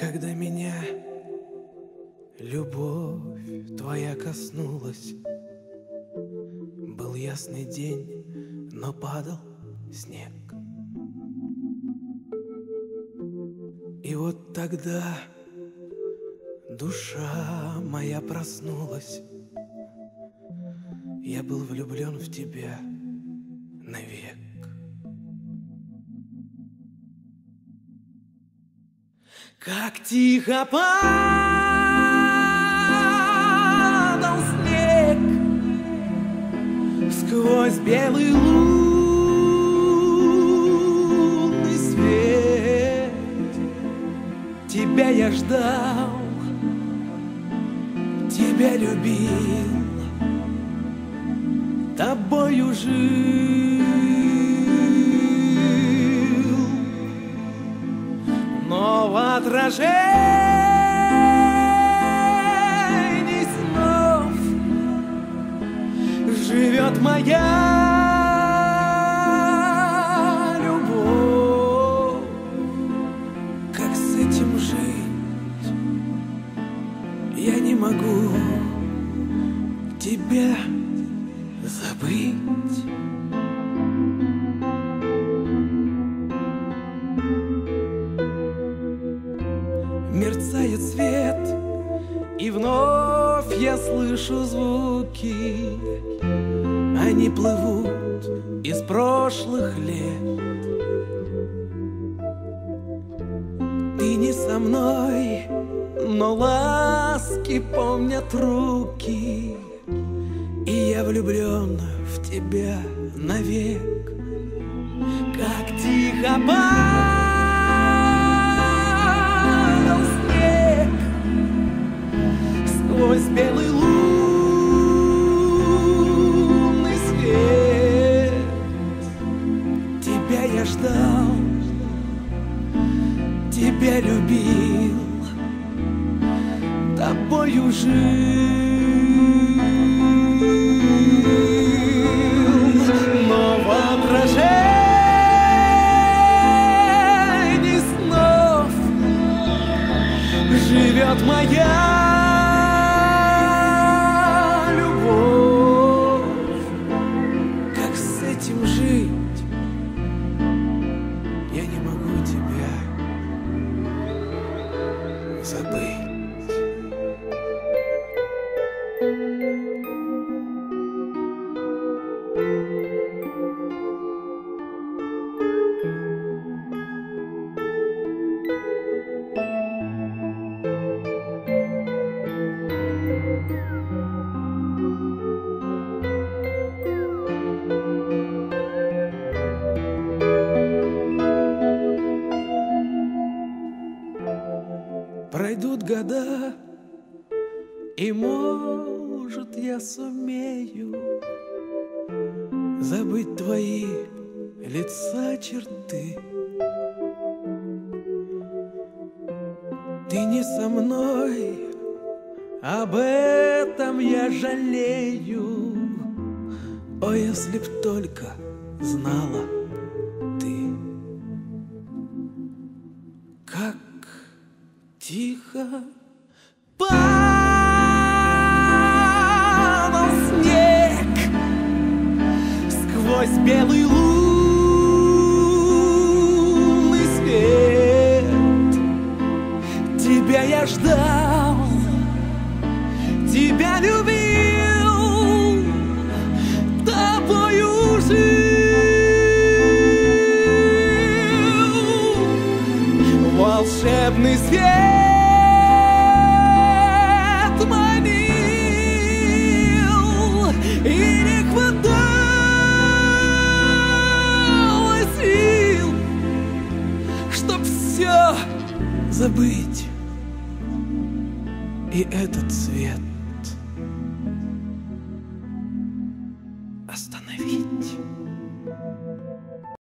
Когда меня любовь твоя коснулась, был ясный день, но падал снег. И вот тогда душа моя проснулась. Я был влюблен в тебя навек. Как тихо падал снег сквозь белый лунный свет. Тебя я ждал, тебя любил, тобою жил. Но в отражении снов живет моя любовь. Как с этим жить? Я не могу тебя забыть. Мерцает свет, и вновь я слышу звуки. Они плывут из прошлых лет. Ты не со мной, но ласки помнят руки. И я влюблен в тебя навек. Как тихо падал снег сквозь белый лунный свет. Тебя я ждал, тебя любил, тобою жил. Но в отражении снов живет моя любовь. Как с этим жить? Я не могу тебя забыть. Пройдут года, и, может, я сумею забыть твои лица черты. Ты не со мной, об этом я жалею. О, если б только знала ты, как тихо падал снег сквозь белый лунный свет. Тебя я ждал, тебя любил, тобою жил. Волшебный свет забыть и этот свет остановить.